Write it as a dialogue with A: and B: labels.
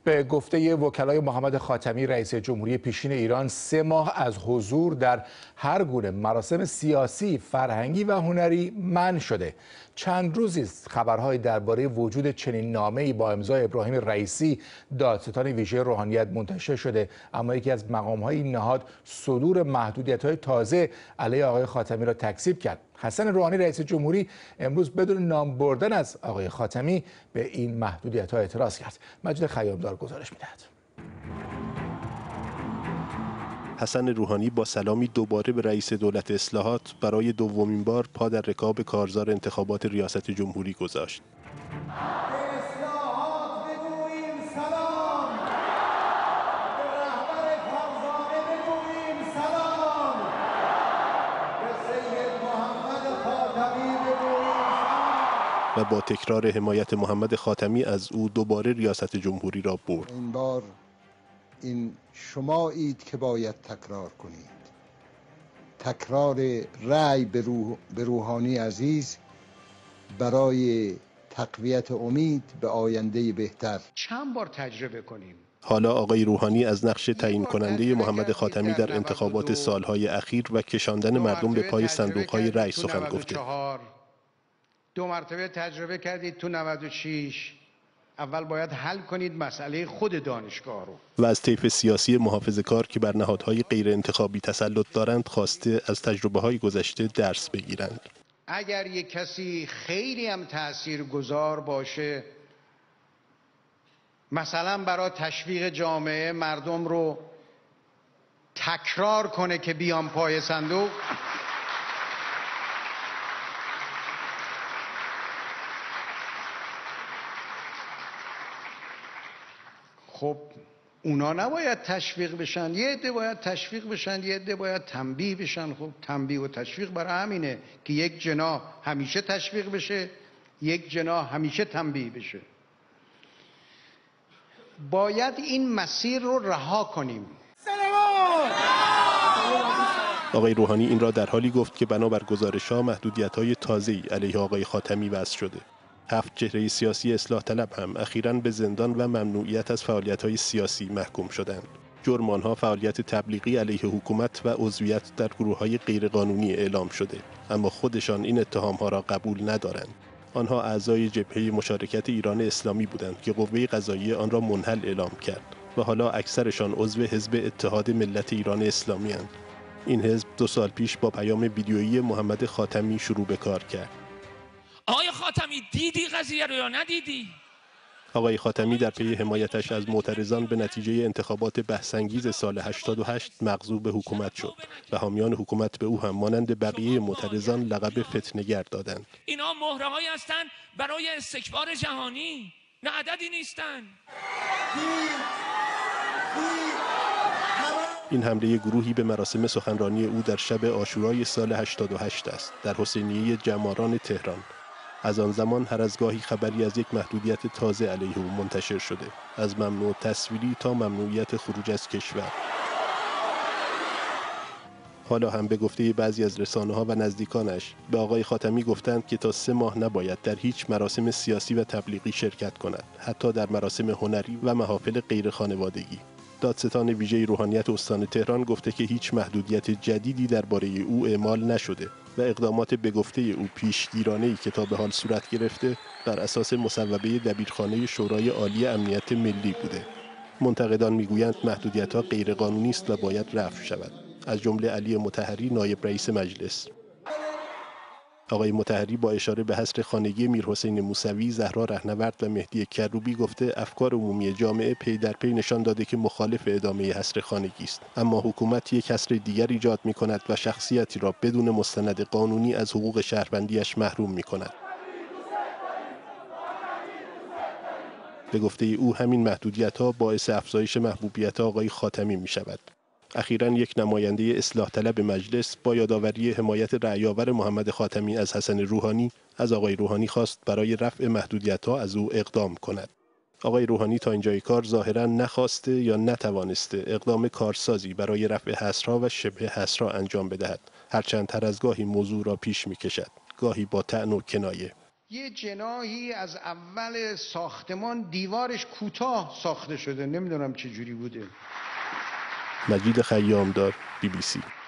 A: به گفته وکلای محمد خاتمی رئیس جمهوری پیشین ایران 3 ماه از حضور در هر گونه مراسم سیاسی، فرهنگی و هنری منع شده. چند روزی است خبرهای درباره وجود چنین نامه‌ای با امضای ابراهیم رئیسی دادستان ویژه روحانیت منتشر شده، اما یکی از مقام‌های این نهاد صدور محدودیت‌های تازه علیه آقای خاتمی را تکذیب کرد. حسن روحانی رئیس جمهوری امروز بدون نام بردن از آقای خاتمی به این محدودیت‌ها اعتراض کرد. مجید خیامدار گزارش می‌دهد.
B: حسن روحانی با سلامی دوباره به رئیس دولت اصلاحات برای دومین بار پا در رکاب کارزار انتخابات ریاست جمهوری گذاشت. و با تکرار حمایت محمد خاتمی از او دوباره ریاست جمهوری را برد.
C: این بار این شمایید که باید تکرار کنید. تکرار رأی به روحانی عزیز برای تقویت امید به آینده بهتر.
D: چند بار تجربه کنیم.
B: حالا آقای روحانی از نقش تعیین کننده محمد خاتمی در انتخابات سالهای اخیر و کشاندن مردم به پای صندوق‌های رأی سخن گفته.
D: 2 مرتبه تجربه کردید تو 96. اول باید حل کنید مسئله خود دانشگاه رو.
B: و از طیف سیاسی محافظه‌کار که بر نهادهای غیر انتخابی تسلط دارند خواسته از تجربه‌های گذشته درس بگیرند.
D: اگر یک کسی خیلی هم تاثیرگذار باشه، مثلا برای تشویق جامعه مردم رو تکرار کنه که بیان پای صندوق، خب اونا نباید تشویق بشن. یه عده باید تشویق بشن، یه عده باید تنبیه بشن. خب تنبیه و تشویق برای همینه که یک جناح همیشه تشویق بشه، یک جناح همیشه تنبیه بشه. باید این مسیر رو رها کنیم.
B: آقای روحانی این را در حالی گفت که بنابر گزارش‌ها محدودیت‌های تازه‌ای علیه آقای خاتمی وضع شده. 7 چهره سیاسی اصلاح طلب هم اخیراً به زندان و ممنوعیت از فعالیت‌های سیاسی محکوم شدند. جرم آنها فعالیت تبلیغی علیه حکومت و عضویت در گروه‌های غیرقانونی اعلام شده، اما خودشان این اتهام‌ها را قبول ندارند. آنها اعضای جبهه مشارکت ایران اسلامی بودند که قوه قضاییه آن را منحل اعلام کرد و حالا اکثرشان عضو حزب اتحاد ملت ایران اسلامی اند. این حزب 2 سال پیش با پیام ویدیویی محمد خاتمی شروع به کار کرد.
E: آقای خاتمی دیدی قضیه رو یا ندیدی؟
B: آقای خاتمی در پی حمایتش از معترضان به نتیجه انتخابات بحث‌انگیز سال 88 مغضوب حکومت شد و حامیان حکومت به او هم مانند بقیه معترضان لقب فتنه‌گر دادند.
E: اینا مهره‌هایی هستند برای استکبار جهانی، نه عددی نیستند.
B: این حمله گروهی به مراسم سخنرانی او در شب عاشورای سال 88 است در حسینیه جماران تهران. از آن زمان هر از گاهی خبری از یک محدودیت تازه علیه او منتشر شده، از ممنوع تصویری تا ممنوعیت خروج از کشور. حالا هم به گفته بعضی از رسانه‌ها و نزدیکانش به آقای خاتمی گفتند که تا 3 ماه نباید در هیچ مراسم سیاسی و تبلیغی شرکت کند، حتی در مراسم هنری و محافل غیر خانوادگی. دادستان ویژه روحانیت استان تهران گفته که هیچ محدودیت جدیدی درباره او اعمال نشده و اقدامات به گفته او پیشگیرانه‌ای که تا به حال صورت گرفته بر اساس مصوبه دبیرخانه شورای عالی امنیت ملی بوده. منتقدان میگویند محدودیت‌ها غیرقانونی است و باید رفع شود، از جمله علی مطهری نایب رئیس مجلس. آقای مطهری با اشاره به حصر خانگی میرحسین موسوی، زهرا رهنورد و مهدی کروبی گفته افکار عمومی جامعه پی در پی نشان داده که مخالف ادامه حصر خانگی است، اما حکومت یک حصر دیگر ایجاد می‌کند و شخصیتی را بدون مستند قانونی از حقوق شهروندیش محروم می‌کند. به گفته او همین محدودیت‌ها باعث افزایش محبوبیت آقای خاتمی می‌شود. اخیراً یک نماینده اصلاح طلب مجلس با یادآوری حمایت رأی‌آور محمد خاتمی از حسن روحانی از آقای روحانی خواست برای رفع محدودیت‌ها از او اقدام کند. آقای روحانی تا اینجای کار ظاهراً نخواسته یا نتوانسته اقدام کارسازی برای رفع حصرها و شبه حصرها انجام بدهد، هرچند هر از گاهی موضوع را پیش می‌کشد، گاهی با طعن و کنایه.
D: یه جناحی از اول ساختمان دیوارش کوتاه ساخته شده، نمیدونم چه جوری بوده.
B: مجید خیامدار، BBC.